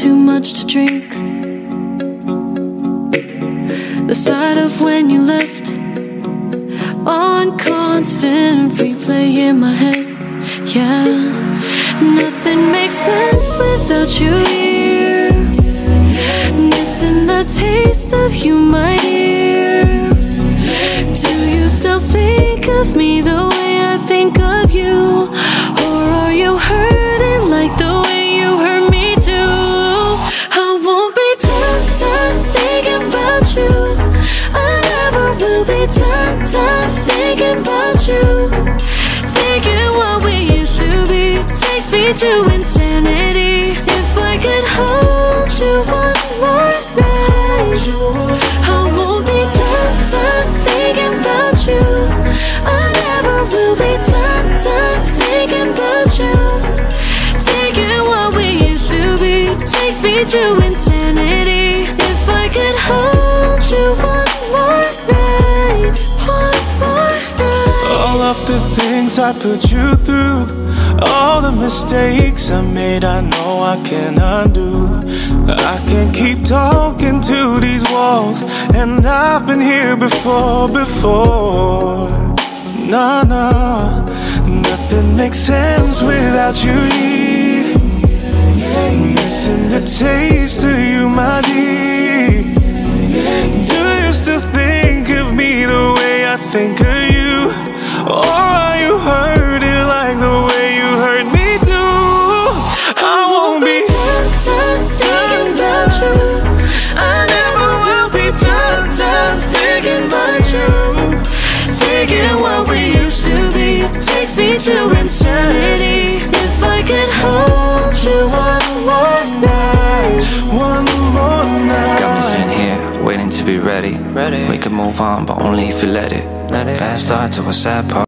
too much to drink. The sight of when you left on constant replay in my head. Yeah, nothing makes sense without you here. Missing the taste of you, my dear. Do you still think of me the way I think of you? Or are you hurting like the way you hurt me too? I won't be done thinking about you. I never will be done thinking about you. Thinking what we used to be takes me to insanity. If I could hold you one more night, I won't be done thinking about you. I never will be done thinking about you. Thinking what we used to be takes me to insanity. If I could hold you one more night, one more night. All of the things I put you through, all the mistakes I made, I know I can undo. I can keep talking to these walls, and I've been here before. Nah, nothing makes sense without you here. Missing the taste of you, my dear. Do you still think of me the way I think of you? Or are you hurting like the way you hurt me too? I won't be done about you. I never will be done thinking about you. Thinking what we used to be takes me to insanity. If I could hold you one more night, one more night. Got me sitting here, waiting to be ready. We can move on, but only if you let it. Bad start to a sad part.